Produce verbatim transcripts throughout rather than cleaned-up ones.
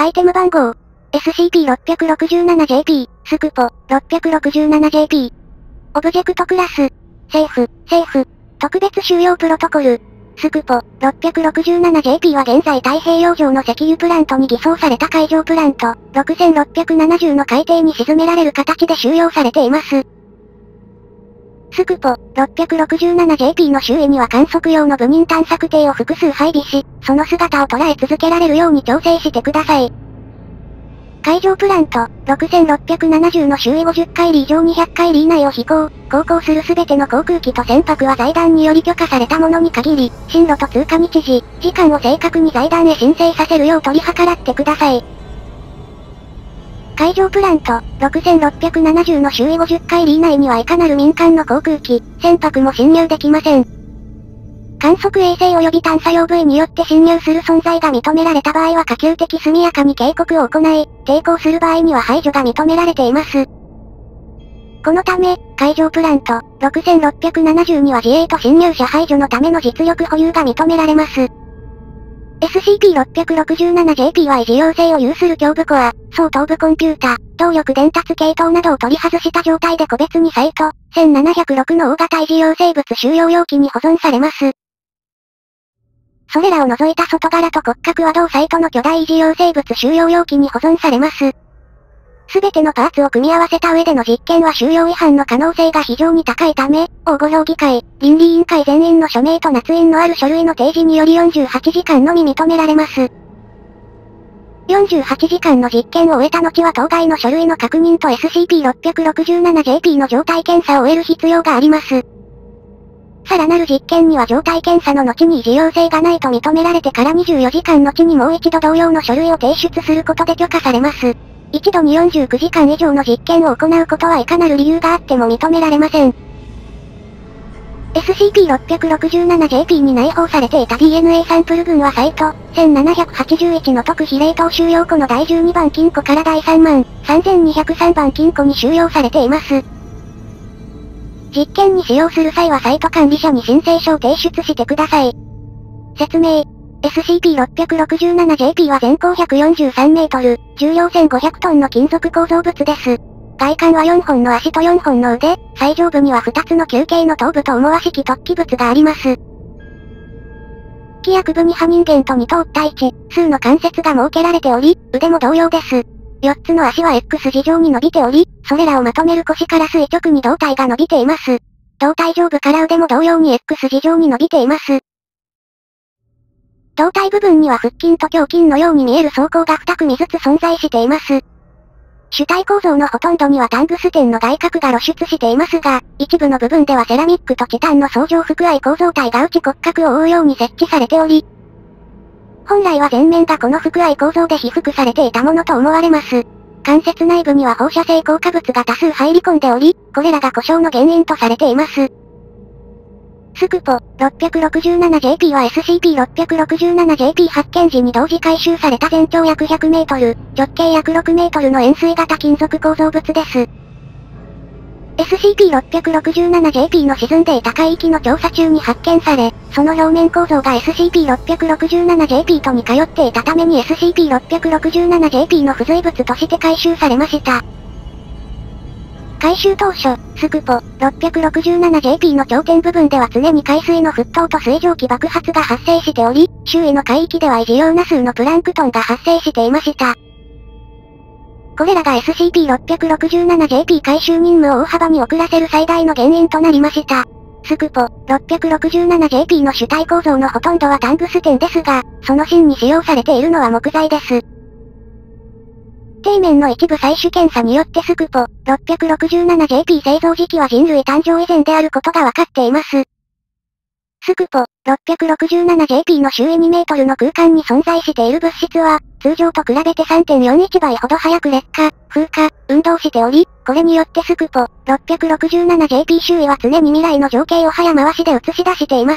アイテム番号 エスシーピーろくろくななジェーピー、スクポ、ろくろくななジェーピー。オブジェクトクラス、セーフ、セーフ、特別収容プロトコル。スクポ、ろくろくななジェーピーは現在太平洋上の石油プラントに偽装された海上プラント、ろくろくななゼロの海底に沈められる形で収容されています。スクポ、ろくろくななジェーピーの周囲には観測用の部人探索艇を複数配備し、その姿を捉え続けられるように調整してください。海上プラント、ろくろくななゼロの周囲ごじゅっカイリ以上にひゃっカイリ以内を飛行、航行するすべての航空機と船舶は財団により許可されたものに限り、進路と通過日時、時間を正確に財団へ申請させるよう取り計らってください。海上プラント、ろくろくななゼロの周囲ごじゅっカイリ以内にはいかなる民間の航空機、船舶も侵入できません。観測衛星及び探査用部位によって侵入する存在が認められた場合は可及的速やかに警告を行い、抵抗する場合には排除が認められています。このため、海上プラント、ろくろくななゼロには自衛と侵入者排除のための実力保有が認められます。エスシーピーろくろくななジェーピー は異事要性を有する胸部コア、総頭部コンピュータ、動力伝達系統などを取り外した状態で個別にサイト、せんななひゃくろくの大型異事要生物収容容器に保存されます。それらを除いた外柄と骨格は同サイトの巨大異事要生物収容容器に保存されます。すべてのパーツを組み合わせた上での実験は収容違反の可能性が非常に高いため、応募評議会、倫理委員会全員の署名と捺印のある書類の提示によりよんじゅうはちじかんのみ認められます。よんじゅうはちじかんの実験を終えた後は当該の書類の確認と エスシーピーろくろくななジェーピー の状態検査を終える必要があります。さらなる実験には状態検査の後に異事要性がないと認められてからにじゅうよじかん後にもう一度同様の書類を提出することで許可されます。一度によんじゅうくじかん以上の実験を行うことはいかなる理由があっても認められません。エスシーピーろくろくななジェーピー に内包されていた ディーエヌエー サンプル群はサイト、せんななひゃくはちじゅういちの特非冷凍収容庫のだいじゅうにばん金庫からだいさんまんさんぜんにひゃくさんばん金庫に収容されています。実験に使用する際はサイト管理者に申請書を提出してください。説明。エスシーピーろくろくななジェーピー は全高ひゃくよんじゅうさんメートル、重量せんごひゃくトンの金属構造物です。外観はよんほんの足とよんほんの腕、最上部にはふたつの球形の頭部と思わしき突起物があります。規約部に葉人間とに通った位置、数の関節が設けられており、腕も同様です。よっつの足は X 字状に伸びており、それらをまとめる腰から垂直に胴体が伸びています。胴体上部から腕も同様に X 字状に伸びています。胴体部分には腹筋と胸筋のように見える装甲がに組ずつ存在しています。主体構造のほとんどにはタングステンの外殻が露出していますが、一部の部分ではセラミックとチタンの相乗腹愛構造体が内骨格を覆うように設置されており、本来は前面がこの腹愛構造で被覆されていたものと思われます。関節内部には放射性硬化物が多数入り込んでおり、これらが故障の原因とされています。スクポ、ろくろくななジェーピー は エスシーピーろくろくななジェーピー 発見時に同時回収された全長約ひゃくメートル、直径約ろくメートルの円錐型金属構造物です。エスシーピーろくろくななジェーピー の沈んでいた海域の調査中に発見され、その表面構造が エスシーピーろくろくななジェーピー と似通っていたために エスシーピーろくろくななジェーピー の付随物として回収されました。回収当初、スクポ、ろくろくななジェーピー の頂点部分では常に海水の沸騰と水蒸気爆発が発生しており、周囲の海域では異常な数のプランクトンが発生していました。これらが エスシーピーろくろくななジェーピー 回収任務を大幅に遅らせる最大の原因となりました。スクポ、ろくろくななジェーピー の主体構造のほとんどはタングステンですが、その芯に使用されているのは木材です。底面の一部採取検査によってスクポ、ろくろくななジェーピー 製造時期は人類誕生以前であることがわかっています。スクポ、ろくろくななジェーピー の周囲にメートルの空間に存在している物質は、通常と比べて さんてんよんいち 倍ほど早く劣化、風化、運動しており、これによってスクポ、ろくろくななジェーピー 周囲は常に未来の情景を早回しで映し出しています。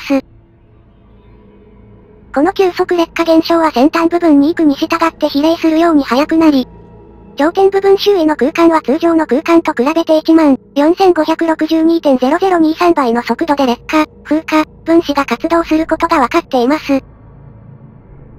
この急速劣化現象は先端部分に行くに従って比例するように速くなり、頂点部分周囲の空間は通常の空間と比べて いちまんよんせんごひゃくろくじゅうにてんゼロゼロにさん 倍の速度で劣化、風化、分子が活動することがわかっています。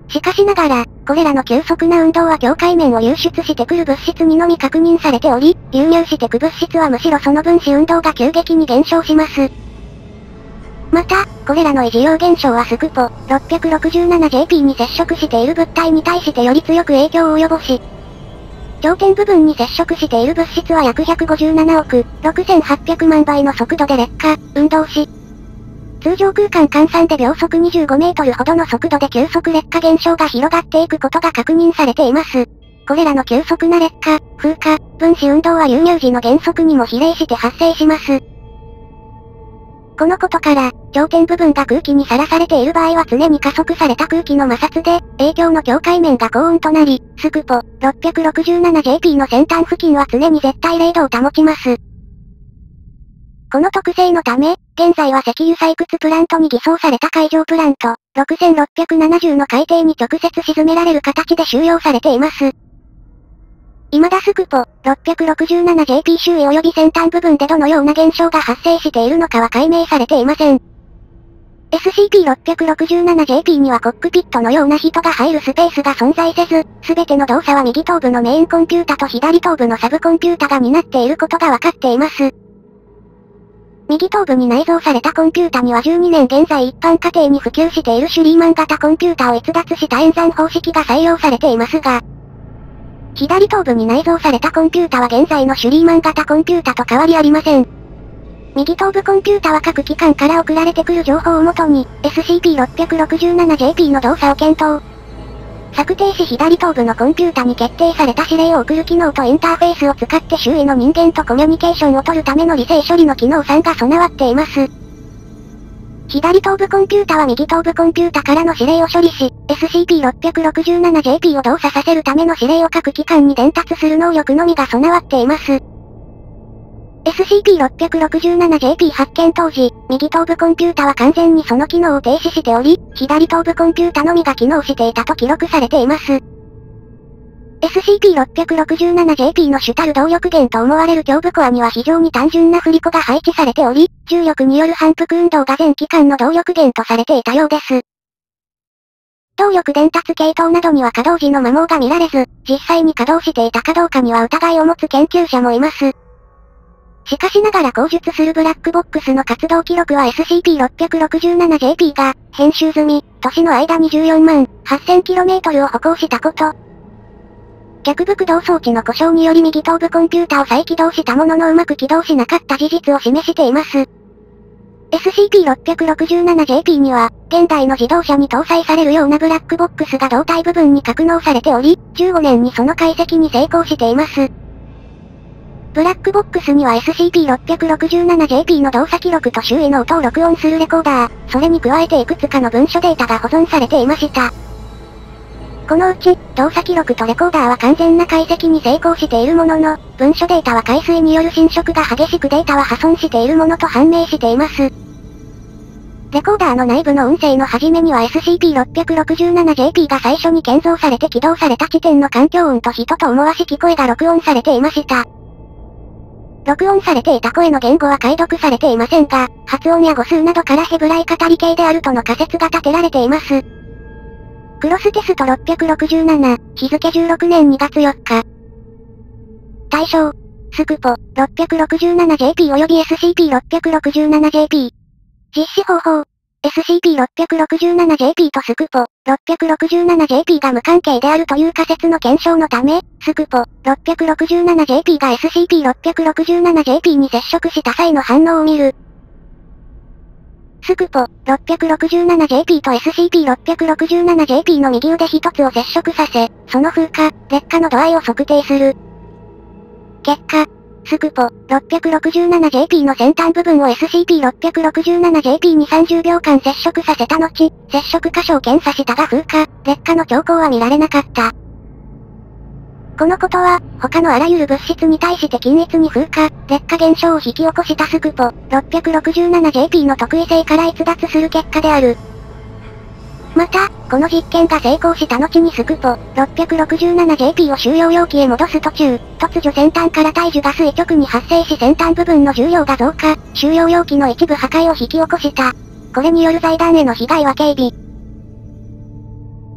しかしながら、これらの急速な運動は境界面を流出してくる物質にのみ確認されており、流入してく物質はむしろその分子運動が急激に減少します。また、これらの異次元現象はスクポ ろっぴゃくろくじゅうななジェーピー に接触している物体に対してより強く影響を及ぼし、頂点部分に接触している物質は約ひゃくごじゅうななおくろくせんはっぴゃくまんばいの速度で劣化、運動し、通常空間換算で秒速にじゅうごメートルほどの速度で急速劣化現象が広がっていくことが確認されています。これらの急速な劣化、風化、分子運動は流入時の減速にも比例して発生します。このことから、頂点部分が空気にさらされている場合は常に加速された空気の摩擦で、影響の境界面が高温となり、スクポ ろっぴゃくろくじゅうななジェーピー の先端付近は常に絶対零度を保ちます。この特性のため、現在は石油採掘プラントに偽装された海上プラント、ろくせんろっぴゃくななじゅうの海底に直接沈められる形で収容されています。未だスクポ ろっぴゃくろくじゅうななジェーピー 周囲及び先端部分でどのような現象が発生しているのかは解明されていません。エスシーピーろっぴゃくろくじゅうななジェーピー にはコックピットのような人が入るスペースが存在せず、すべての動作は右頭部のメインコンピュータと左頭部のサブコンピュータが担っていることがわかっています。右頭部に内蔵されたコンピュータにはじゅうにねん現在一般家庭に普及しているシュリーマン型コンピュータを逸脱した演算方式が採用されていますが、左頭部に内蔵されたコンピュータは現在のシュリーマン型コンピュータと変わりありません。右頭部コンピュータは各機関から送られてくる情報をもとに、エスシーピーろっぴゃくろくじゅうななジェーピー の動作を検討。策定し左頭部のコンピュータに決定された指令を送る機能とインターフェースを使って周囲の人間とコミュニケーションを取るための理性処理の機能さんが備わっています。左頭部コンピュータは右頭部コンピュータからの指令を処理し、エスシーピーろっぴゃくろくじゅうななジェーピー を動作させるための指令を各機関に伝達する能力のみが備わっています。エスシーピーろっぴゃくろくじゅうななジェーピー 発見当時、右頭部コンピュータは完全にその機能を停止しており、左頭部コンピュータのみが機能していたと記録されています。エスシーピーろっぴゃくろくじゅうななジェーピー の主たる動力源と思われる胸部コアには非常に単純な振り子が配置されており、重力による反復運動が全機関の動力源とされていたようです。動力伝達系統などには稼働時の摩耗が見られず、実際に稼働していたかどうかには疑いを持つ研究者もいます。しかしながら口述するブラックボックスの活動記録は エスシーピーろっぴゃくろくじゅうななジェーピー が、編集済み、年の間にじゅうよんまんはっせんキロメートルを歩行したこと。逆駆動装置の故障により右頭部コンピュータを再起動したもののうまく起動しなかった事実を示しています。エスシーピーろっぴゃくろくじゅうななジェーピー には、現代の自動車に搭載されるようなブラックボックスが胴体部分に格納されており、じゅうごねんにその解析に成功しています。ブラックボックスには エスシーピーろっぴゃくろくじゅうななジェーピー の動作記録と周囲の音を録音するレコーダー、それに加えていくつかの文書データが保存されていました。このうち、動作記録とレコーダーは完全な解析に成功しているものの、文書データは海水による侵食が激しくデータは破損しているものと判明しています。レコーダーの内部の音声の始めには エスシーピーろっぴゃくろくじゅうななジェーピー が最初に建造されて起動された地点の環境音と人と思わしき声が録音されていました。録音されていた声の言語は解読されていませんが、発音や語数などからヘブライ語り系であるとの仮説が立てられています。クロステストろっぴゃくろくじゅうなな、日付じゅうろくねんにがつよっか。対象、スクポ ろっぴゃくろくじゅうななジェーピー 及び エスシーピーろっぴゃくろくじゅうななジェーピー。実施方法。エスシーピーろっぴゃくろくじゅうななジェーピー とスクポ ろっぴゃくろくじゅうななジェーピー が無関係であるという仮説の検証のため、スクポ ろっぴゃくろくじゅうななジェーピー が エスシーピーろっぴゃくろくじゅうななジェーピー に接触した際の反応を見る。スクポ ろっぴゃくろくじゅうななジェーピー と エスシーピーろっぴゃくろくじゅうななジェーピー の右腕一つを接触させ、その風化、劣化の度合いを測定する。結果、スクポ ろっぴゃくろくじゅうななジェーピー の先端部分を エスシーピーろっぴゃくろくじゅうななジェーピー にさんじゅうびょうかん接触させた後、接触箇所を検査したが風化、劣化の兆候は見られなかった。このことは、他のあらゆる物質に対して均一に風化、劣化現象を引き起こしたスクポ ろっぴゃくろくじゅうななジェーピー の特異性から逸脱する結果である。また、この実験が成功した後にスクポ ろっぴゃくろくじゅうななジェーピー を収容容器へ戻す途中、突如先端から体重が垂直に発生し先端部分の重量が増加、収容容器の一部破壊を引き起こした。これによる財団への被害は軽微。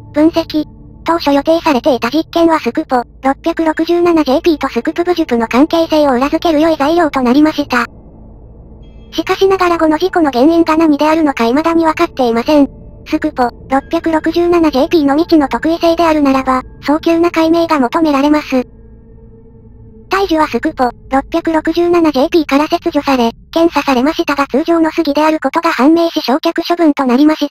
分析。当初予定されていた実験はスクポ ろっぴゃくろくじゅうななジェーピー とスクプブジュプの関係性を裏付ける良い材料となりました。しかしながら後の事故の原因が何であるのか未だにわかっていません。スクポ ろっぴゃくろくじゅうななジェーピー の未知の特異性であるならば、早急な解明が求められます。体樹はスクポ ろっぴゃくろくじゅうななジェーピー から切除され、検査されましたが通常の杉であることが判明し焼却処分となりました。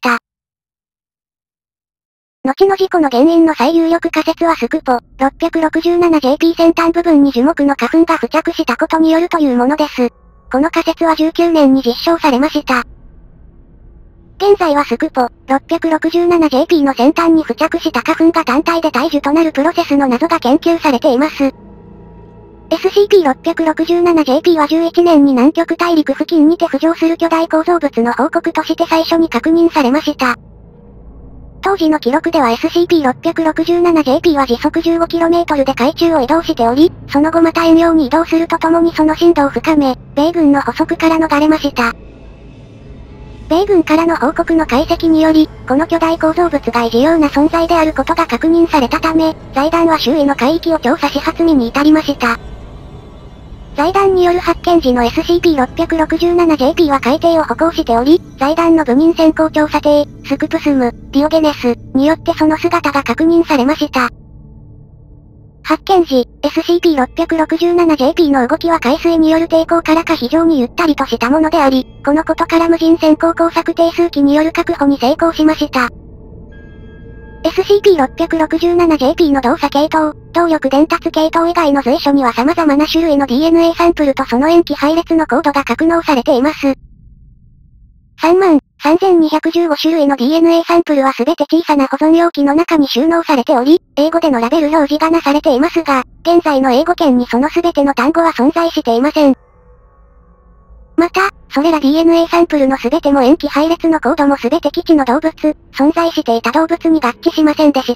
後の事故の原因の最有力仮説はスクポ ろっぴゃくろくじゅうななジェーピー 先端部分に樹木の花粉が付着したことによるというものです。この仮説はじゅうきゅうねんに実証されました。現在はスクポ ろっぴゃくろくじゅうななジェーピー の先端に付着した花粉が単体で体樹となるプロセスの謎が研究されています。エスシーピーろっぴゃくろくじゅうななジェーピー はじゅういちねんに南極大陸付近にて浮上する巨大構造物の報告として最初に確認されました。当時の記録では エスシーピーろっぴゃくろくじゅうななジェーピー は時速 じゅうごキロメートル で海中を移動しており、その後また遠洋に移動するとともにその進路を深め、米軍の捕捉から逃れました。米軍からの報告の解析により、この巨大構造物が異常な存在であることが確認されたため、財団は周囲の海域を調査し発見に至りました。財団による発見時の エスシーピーろっぴゃくろくじゅうななジェーピー は海底を歩行しており、財団の部任先行調査艇、スクプスム、ディオゲネス、によってその姿が確認されました。発見時、エスシーピーろっぴゃくろくじゅうななジェーピー の動きは海水による抵抗からか非常にゆったりとしたものであり、このことから無人先行工作定数機による確保に成功しました。エスシーピーろっぴゃくろくじゅうななジェーピー の動作系統、動力伝達系統以外の随所には様々な種類の ディーエヌエー サンプルとその塩基配列のコードが格納されています。さんまんさんぜんにひゃくじゅうご種類の ディーエヌエー サンプルはすべて小さな保存容器の中に収納されており、英語でのラベル表示がなされていますが、現在の英語圏にそのすべての単語は存在していません。また、それら ディーエヌエー サンプルのすべても塩基配列のコードもすべて基地の動物、存在していた動物に合致しませんでした。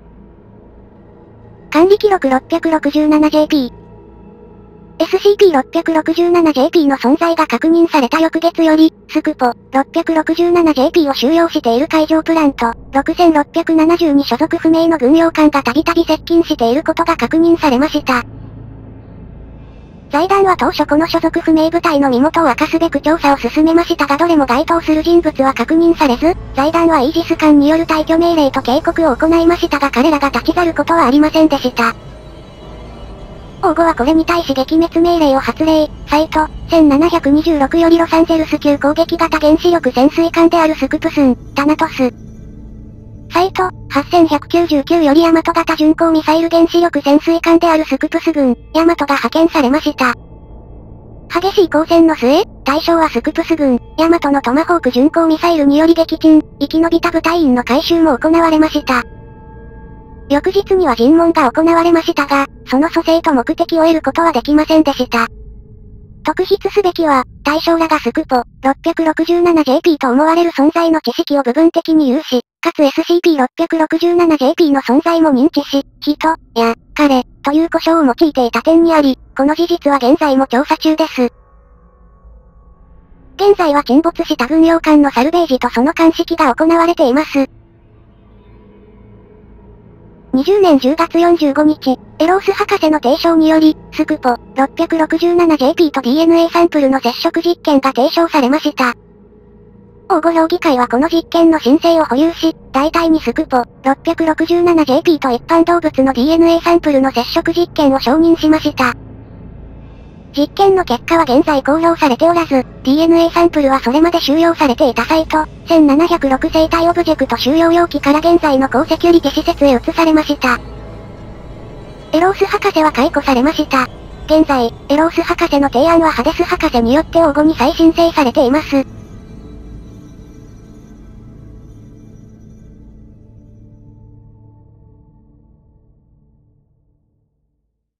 管理記録 ろっぴゃくろくじゅうななジェーピー。エスシーピーろっぴゃくろくじゅうななジェーピー の存在が確認された翌月より、スクポ ろっぴゃくろくじゅうななジェーピー を収容している海上プラント、ろくせんろっぴゃくななじゅうに所属不明の軍用艦がたびたび接近していることが確認されました。財団は当初この所属不明部隊の身元を明かすべく調査を進めましたがどれも該当する人物は確認されず、財団はイージス艦による退去命令と警告を行いましたが彼らが立ち去ることはありませんでした。王後はこれに対し撃滅命令を発令、サイト、せんななひゃくにじゅうろくよりロサンゼルス級攻撃型原子力潜水艦であるスクプスン、タナトス。サイト、はっせんひゃくきゅうじゅうきゅうよりヤマト型巡航ミサイル原子力潜水艦であるスクプス軍、ヤマトが派遣されました。激しい交戦の末、対象はスクプス軍、ヤマトのトマホーク巡航ミサイルにより撃沈、生き延びた部隊員の回収も行われました。翌日には尋問が行われましたが、その蘇生と目的を得ることはできませんでした。特筆すべきは、対象らがスクポ ろっぴゃくろくじゅうななジェーピー と思われる存在の知識を部分的に有し、かつ エスシーピーろっぴゃくろくじゅうななジェーピー の存在も認知し、人、や、彼、という呼称を用いていた点にあり、この事実は現在も調査中です。現在は沈没した軍用艦のサルベージとその鑑識が行われています。にじゅうねんじゅうがつよんじゅうごにち、エロース博士の提唱により、スクポ ろっぴゃくろくじゅうななジェーピー と ディーエヌエー サンプルの接触実験が提唱されました。王後評議会はこの実験の申請を保有し、代替にスクポ ろっぴゃくろくじゅうななジェーピー と一般動物の ディーエヌエー サンプルの接触実験を承認しました。実験の結果は現在公表されておらず、ディーエヌエー サンプルはそれまで収容されていたサイト、せんななひゃくろく生体オブジェクト収容容器から現在の高セキュリティ施設へ移されました。エロース博士は解雇されました。現在、エロース博士の提案はハデス博士によって王後に再申請されています。